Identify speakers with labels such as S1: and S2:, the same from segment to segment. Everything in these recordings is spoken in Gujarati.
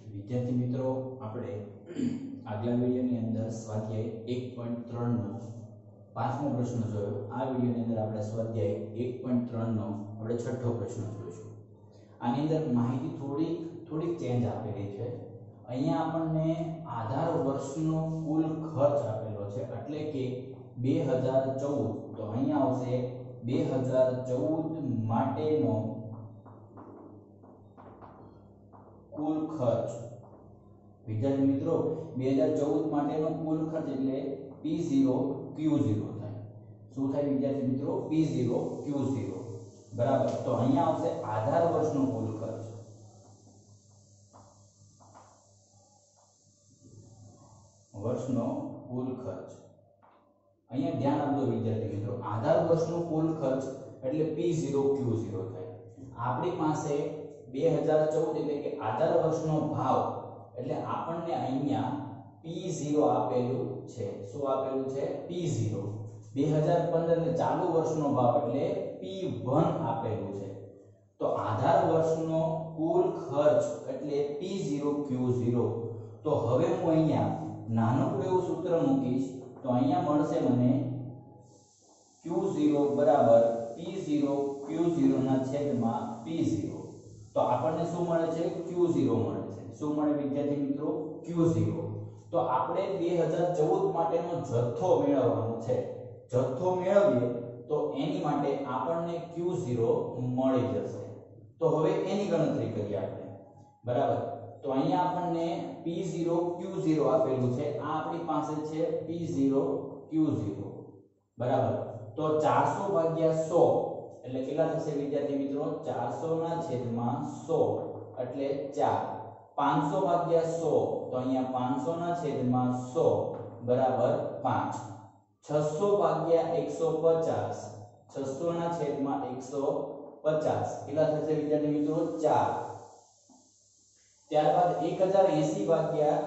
S1: વિદ્યાર્થી મિત્રો આપણે આગલા વિડિયોની અંદર સ્વાધ્યાય 1.3 નો પાંચમો પ્રશ્ન જોયો। આ વિડિયોની અંદર આપણે સ્વાધ્યાય 1.3 નો આપણે છઠ્ઠો પ્રશ્ન જોઈશું। આની અંદર માહિતી થોડી ચેન્જ આપેલી છે। અહીંયા આપણને આધાર વર્ષનો કુલ ખર્ચ આપેલો છે, એટલે કે 2014। તો અહીંયા આવશે 2014 માટેનો કુલ ખર્ચ। વિદ્યાર્થી મિત્રો 2014 માટેનો કુલ ખર્ચ એટલે P0 Q0 થાય। શું થાય વિદ્યાર્થી મિત્રો? P0 Q0 બરાબર। તો અહીંયા આવશે આધાર વર્ષનો કુલ ખર્ચ। વર્ષનો કુલ ખર્ચ અહીંયા ધ્યાન આપજો વિદ્યાર્થી મિત્રો, આધાર વર્ષનો કુલ ખર્ચ એટલે P0 Q0 થાય। આપણી પાસે 2014 એટલે કે આધાર વર્ષનો ભાવ એટલે આપણને અહીંયા P0 આપેલું છે। શું આપેલું છે? P0। 2015 એટલે ચાલુ વર્ષનો ભાવ એટલે P1 આપેલું છે। તો આધાર વર્ષનો કુલ ખર્ચ એટલે P0 Q0। તો હવે હું અહીંયા નાનકડું એવું સૂત્ર મૂકીશ, તો અહીંયા મળશે મને Q0 બરાબર P0 Q0 ના છેદમાં P0। તો આપણને શું મળે છે? Q0 મળે છે। શું મળે વિદ્યાર્થી મિત્રો? Q0। તો આપણે 2014 માટેનો જથ્થો મેળવવાનો છે। જથ્થો મેળવીએ તો એની માટે આપણને Q0 મળી જશે। તો હવે એની ગણતરી કરીએ આપણે, બરાબર। તો અહીંયા આપણને P0 Q0 આપેલું છે। આ આપણી પાસે છે P0 Q0 બરાબર। તો 400 ભાગ્યા 100 એટલે કેટલા થશે વિદ્યાર્થી મિત્રો? 400 ના છેદમાં 100 એટલે 4। 500 ભાગ્યા 100 તો અહીંયા 500 ના છેદમાં 100 બરાબર 5। 600 ભાગ્યા 150 600 ના છેદમાં 150 કેટલા થશે વિદ્યાર્થી મિત્રો? 4। ત્યારબાદ 1080 ભાગ્યા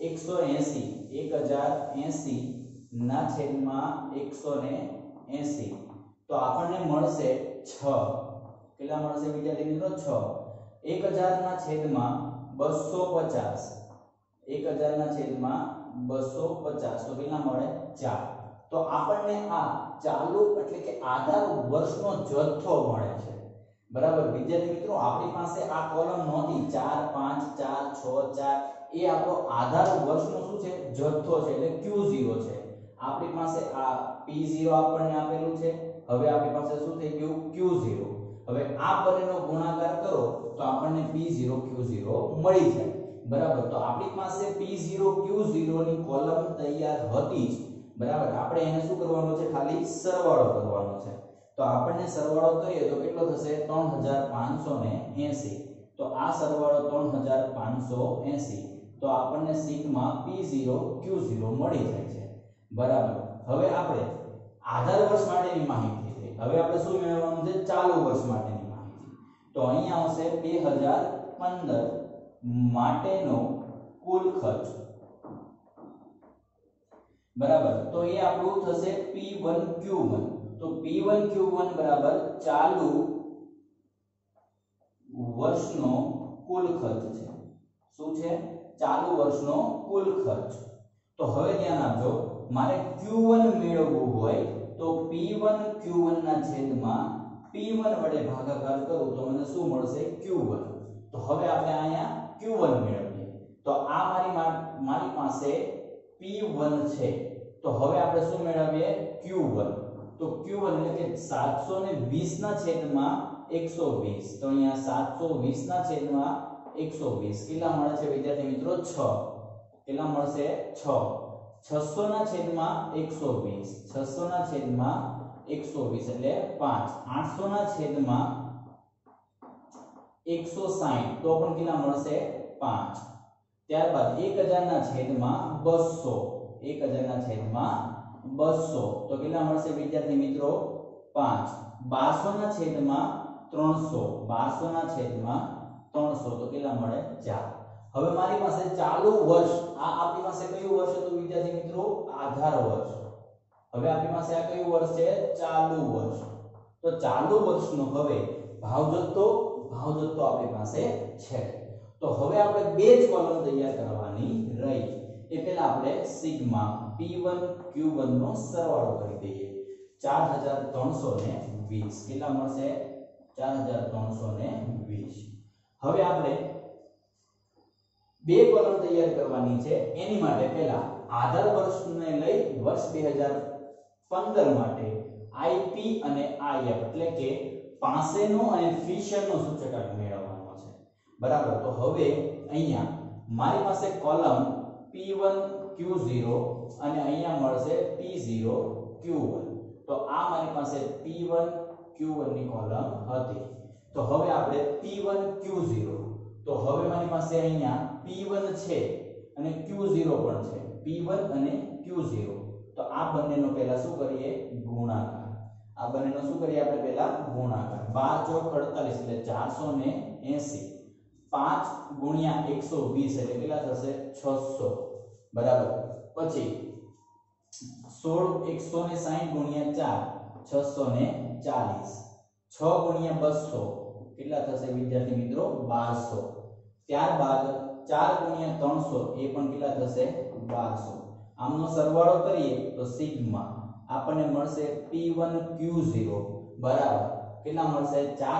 S1: 180 1080 ના છેદમાં 180 તો આપણને મળશે 6। કેટલા મળશે વિદ્યાર્થી મિત્રો? 6। 1000 ના છેદમાં 250 1000 ના છેદમાં 250 તો કેટલા મળે? 4। તો આપણને આ ચાલુ એટલે કે આધાર વર્ષનો જથ્થો મળે છે, બરાબર વિદ્યાર્થી મિત્રો। આપણી પાસે આ કોલમ નહોતી 4 5 4 6 4 એ આપણો આધાર વર્ષનો શું છે? જથ્થો છે, એટલે Q0 છે। આપણી પાસે આ P0 આપણને આપેલું છે। હવે આપણી પાસે શું થઈ ગયું? Q0। હવે આ બંનેનો ગુણાકાર કરો તો આપણને P0 Q0 મળી જાય, બરાબર। તો આપણી પાસે P0 Q0 ની કોલમ તૈયાર હતી જ, બરાબર। આપણે એને શું કરવાનું છે? ખાલી સરવાળો કરવાનો છે। તો આપણને સરવાળો કરીએ તો કેટલો થશે? 3580। તો આ સરવાળો 3580 તો આપણને સિગ્મા P0 Q0 મળી જાય છે, બરાબર। હવે આપણે આધાર વર્ષ માટેની માહિતી થઈ। હવે આપણે શું મેળવવાનું છે? ચાલુ વર્ષ માટેની માહિતી। તો અહીંયા આવશે 2015 માટેનો કુલ ખર્ચ, બરાબર। તો એ આપણું થશે P1 Q1। તો P1 Q1 બરાબર ચાલુ વર્ષનો કુલ ખર્ચ છે। શું છે? ચાલુ વર્ષનો કુલ ખર્ચ। તો હવે ધ્યાન આપજો, મારે Q1 મેળવવું હોય તો P1 Q1 ના છેદમાં P1 વડે ભાગાકાર કરું તો મને શું મળશે? Q1। તો હવે આપણે અહીંયા Q1 મેળવીએ। તો આ મારી પાસે P1 છે। તો હવે આપણે શું મેળવીએ? Q1। તો Q1 એટલે કે 720 ના છેદમાં 120। તો અહીંયા 720 ના છેદમાં 120 કેટલા મળે છે વિદ્યાર્થી મિત્રો? 6। કેટલા મળશે? 6। 600 ના છેદમાં 120 600 ના છેદમાં 120 એટલે 5। 800 ના છેદમાં 160 તો પણ કેટલા મળશે? 5। ત્યારબાદ 1000 ના છેદમાં 200 1000 ના છેદમાં 200 તો કેટલા મળશે વિદ્યાર્થી મિત્રો? 5। 1200 ના છેદમાં 300 1200 ના છેદમાં 300 તો કેટલા મળે? 4। હવે મારી પાસે ચાલુ વર્ષ, આ આપણી પાસે કયું વર્ષ હતું વિદ્યાર્થી મિત્રો? આધાર વર્ષ। હવે આપણી પાસે આ કયું વર્ષ છે? ચાલુ વર્ષ। તો ચાલુ વર્ષનો હવે ભાવ જથ્થો આપણી પાસે છે। તો હવે આપણે બે જ કોલમ તૈયાર કરવાની રહી. એ પહેલા આપણે સિગ્મા P1 Q1 નો સરવાળો કરી દઈએ. 4320 કેટલા મળશે? 4320. હવે આપણે બે કોલમ તૈયાર કરવાની છે. એની માટે પહેલા આધાર વર્ષને લઈ વર્ષ 2015 માટે IP અને IF એટલે કે પાસેનો અને ફિશરનો સૂચકાંક મેળવવાનો છે. બરાબર. તો હવે અહીંયા મારી પાસે કોલમ P1 Q0 અને અહીંયા મળશે P0 Q1. તો આ મારી પાસે P1 Q1 ની કોલમ હતી. તો હવે આપણે P1 Q0, તો હવે મારી પાસે અહીંયા P1 છે અને Q0 પણ છે. P1 અને Q0, તો આ બંનેનો પહેલા શું કરીએ? ગુણાકાર. આ બંનેનો શું કરીએ આપણે? પહેલા ગુણાકાર. 12 ચોક 48 એટલે 480. 5 ગુણ્યા 120 એટલે કેટલા થશે? 600. બરાબર. પછી 16 160 ગુણ્યા 4 640. 6 ગુણ્યા 200 કેટલા થશે વિદ્યાર્થી મિત્રો? 1200. ત્યારબાદ 4 ગુણ્યા 300 એ પણ કેટલા થશે? 1200. આમનો સરવાળો કરીએ તો સિગ્મા આપણને મળશે P1 Q0 બરાબર કેટલા મળશે?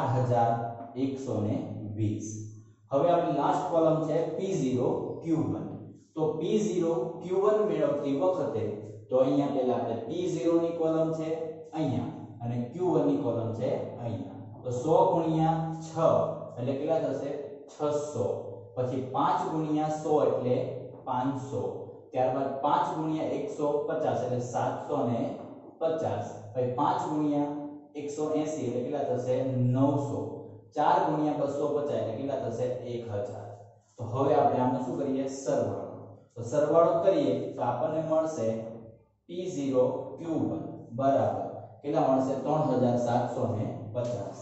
S1: 4120. હવે આપણી લાસ્ટ કોલમ છે P0 Q1. તો P0 Q1 મેળવતી વખતે તો અહીંયા પહેલા આપણે P0 ની કોલમ છે અહીંયા અને Q1 ની કોલમ છે અહીંયા. તો 100 ગુણ્યા 6 એટલે કેટલા થશે? 600. પછી 5 ગુણ્યા 100 એટલે 500. ત્યારબાદ 5 ગુણ્યા 150 એટલે 750. પછી 5 ગુણ્યા 180 એટલે કેટલા થશે? 900. 4 ગુણ્યા 250 એટલે કેટલા થશે? 1000. તો હવે આપણે આનો શું કરીએ? સરવાળો. તો સરવાળો કરીએ તો આપણને મળશે P0 Q1 બરાબર કેટલા મળશે? 3750.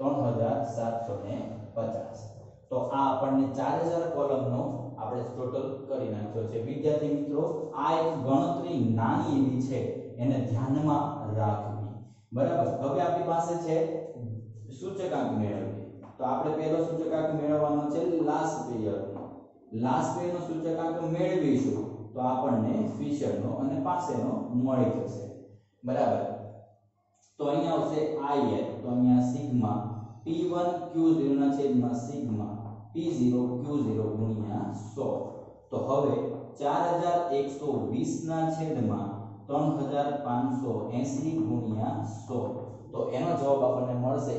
S1: 3750. તો આ આપણને 4000 કોલમનો આપણે ટોટલ કરી નાખ્યો છે. વિદ્યાર્થી મિત્રો, આ એક ગણતરી નાની એવી છે, એને ધ્યાનમાં રાખવી. બરાબર. હવે આપણી પાસે છે સૂચકાંક મેળવવી. તો આપણે પહેલો સૂચકાંક મેળવવાનો છે લાસ્ટ પીરિયડનો. લાસ્ટ પીરિયડનો સૂચકાંક મેળવીશું તો આપણને ફિશરનો અને પાસેનો મળી જશે. બરાબર. તો અહીંયા આવશે IL. તો અહીંયા સિગ્મા P1 Q0 ના છેદમાં સિગ્મા P0 Q0 ગુણ્યા 100. તો હવે 4120 ના છેદમાં 3580 ગુણ્યા 100. તો એનો જવાબ આપણને મળશે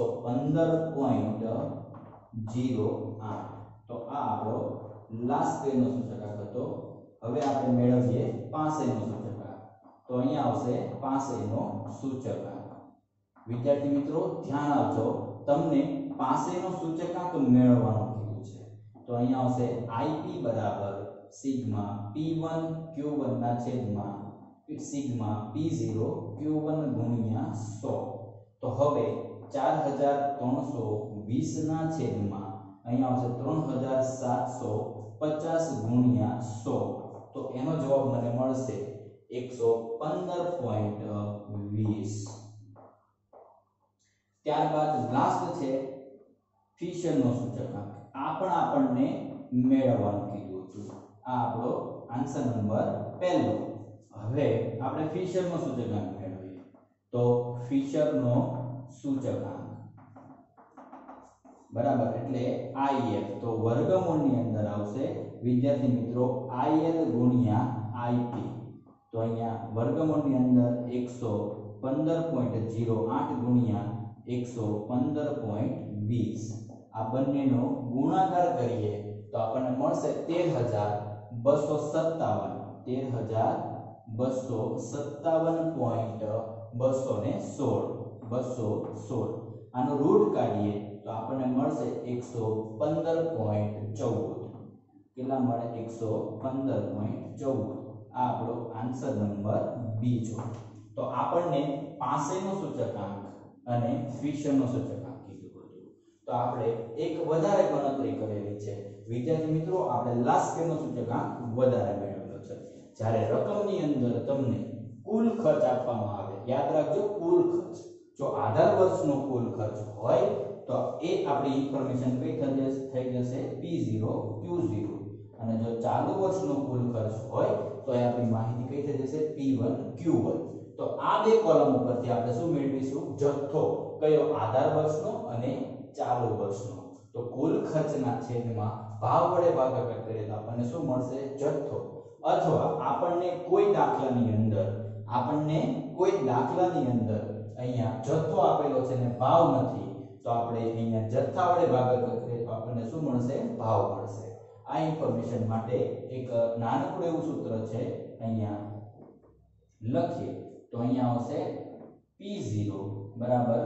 S1: 115.08. તો આ આપણો લાસ્ટ પેનો સૂચકાંક હતો. હવે આપણે મેળવીએ પાસેનો સૂચકાંક. તો અહીંયા આવશે પાસેનો સૂચકાંક. વિદ્યાર્થી મિત્રો, ધ્યાન આપજો, તમને પાસેનો સૂચકાંક મેળવવાનું કીધું છે. તો અહીંયા આવશે IP બરાબર સિગ્મા P1 Q1 ના છેદમાં સિગ્મા P0 Q1 ગુણ્યા 100. તો હવે 4320 ના છેદમાં અહીંયા આવશે 3750 ગુણ્યા 100. તો એનો જવાબ મને મળશે 115.20. ત્યારબાદ લાસ્ટ છે ફિશરનો સૂચકાંક. આ પણ આપણને મેળવવાનું કીધું હતું. આ આપણો આન્સર નંબર પહેલો. હવે આપણે ફિશરનો સૂચકાંક મેળવીએ. તો ફિશરનો સૂચકાંક બરાબર એટલે IF. તો વર્ગમૂળની અંદર આવશે વિદ્યાર્થી મિત્રો IL ગુણ્યા IP. તો અહીંયા વર્ગમૂળની અંદર 115.08 ગુણ્યા 115.20. આ બંનેનો ગુણાકાર કરીએ તો આપણને મળશે 13257. 13257.216. આનો રૂટ કાઢીએ તો આપણને મળશે 115.14. કેટલા મળે? 115.14. આ આપણો આન્સર નંબર બી છે. તો આપણને પાસેનો સૂચકાંક અને ફિશરનો સૂચકાંક કીધું હતું. તો આપણે એક વધારે ગણતરી કરેલી છે. વિદ્યાર્થી મિત્રો, આપણે લાસ્ટ પેનો સૂચકાંક વધારે મેળવેલો છે. જ્યારે રકમની અંદર તમને કુલ ખર્ચ આપવામાં આવે, યાદ રાખજો કુલ ખર્ચ. જો આધાર વર્ષનો કુલ ખર્ચ હોય તો એ આપણી ઇન્ફોર્મેશન કઈ થઈ જશે P0 Q0 અને જો ચાલુ વર્ષનો કુલ ખર્ચ હોય તો એ આપણી માહિતી કઈ થઈ જશે P1 Q1 તો આ બે કોલમ ઉપરથી આપણે શું મેળવીશું જથ્થો કયો આધાર વર્ષનો અને ચાલુ વર્ષનો તો કુલ ખર્ચના છેદમાં ભાવ વડે ભાગાકાર કરીએ તો આપણને શું મળશે જથ્થો અથવા આપણને કોઈ દાખલાની અંદર અહીંયા જથ્થો આપેલો છે ને ભાવ નથી તો આપણે અહીંયા જથ્થા વડે ભાગાકાર કરીએ તો આપણને શું મળશે ભાવ મળશે આ ઇન્ફોર્મેશન માટે એક નાનકડું એવું સૂત્ર છે અહીંયા લખીએ તો અહીંયા આવશે P0 બરાબર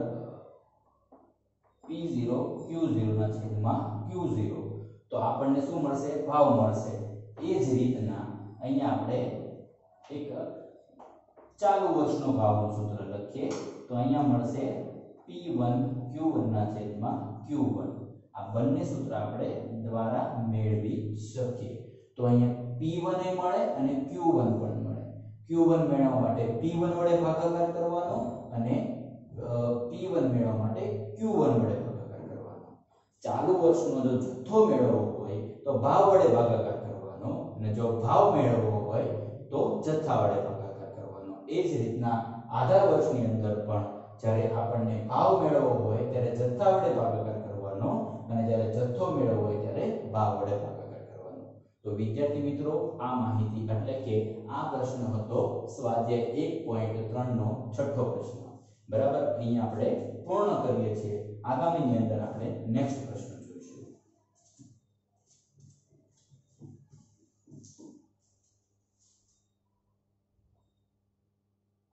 S1: P0 Q0 ના છેદમાં Q0 તો આપણને શું મળશે ભાવ મળશે એ જ રીતના અહીંયા આપણે એક ચાલુ વર્ષનો ભાવનું સૂત્ર લખીએ તો અહીંયા મળશે P1 Q1 ના છેદમાં Q1 આ બંને સૂત્ર આપણે દ્વારા મેળવી શકીએ તો અહીંયા P1 એ મળે અને Q1 પણ મળે Q1 મેળવવા માટે P1 વડે ભાગાકાર કરવાનો અને P1 મેળવવા માટે Q1 વડે ભાગાકાર કરવાનો ચાલુ વર્ષનો જો જથ્થો મેળવવો હોય તો ભાવ વડે ભાગાકાર કરવાનો અને જો ભાવ મેળવવો હોય તો જથ્થા વડે ભાગાકાર કરવાનો એ જ રીતના આધાર વર્ષની અંદર પણ જ્યારે આપણને ભાવ મેળવવો હોય ત્યારે જથ્થા વડે ભાગાકાર કરવાનો અને જ્યારે જથ્થો મેળવવો હોય ત્યારે ભાવ વડે ભાગાકાર કરવાનો તો વિદ્યાર્થી મિત્રો આ માહિતી એટલે કે આ પ્રશ્ન હતો સ્વાધ્યાય 1.3 નો છઠ્ઠો પ્રશ્ન બરાબર અહીંયા આપણે પૂર્ણ કરીએ છીએ આગામીની અંદર આપણે નેક્સ્ટ પ્રશ્ન